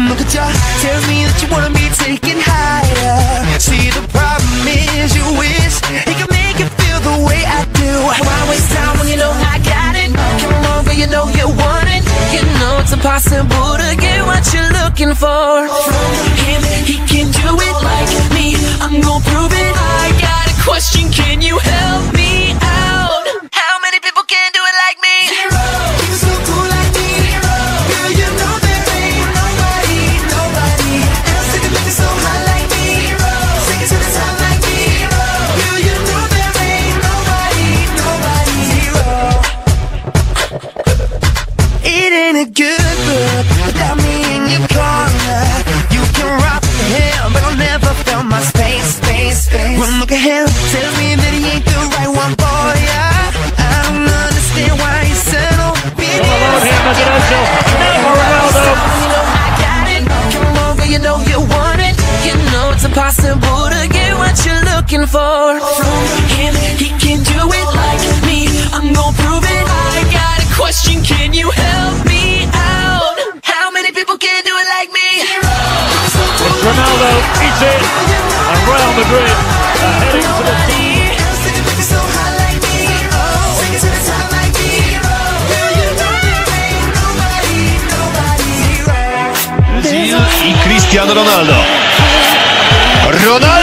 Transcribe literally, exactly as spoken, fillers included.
Look at you, tell me that you wanna be taken higher. See, the problem is you wish he could make you feel the way I do. Why waste time when you know I got it? Come on, girl, you know you want it. You know it's impossible to get what you're looking for from him. He can do it like me, I'm gonna prove it. I got a question, can you help me out? How many people can do it like me? Zero. You so cool like me. Zero. Girl, you know there ain't nobody, nobody else that can make it so hot like me. Zero. Take it to the top like me. Zero. Girl, you know there ain't nobody, nobody. Zero. It ain't a good look without me in your corner. You can rock the hell, but I'll never feel my space, space, space. One look at him, tell me that he ain't the right one for ya. I don't understand why he settled. Baby, Ronaldo. You know I got it. Come on, girl, you know you want it. You know it's impossible to get what you're looking for from him. He can do it like me, I'm gonna prove it. I got a question, can you help me out? How many people can do it like me? Ronaldo is in, and Real Madrid are heading to the team. Y Cristiano Ronaldo. Ronaldo!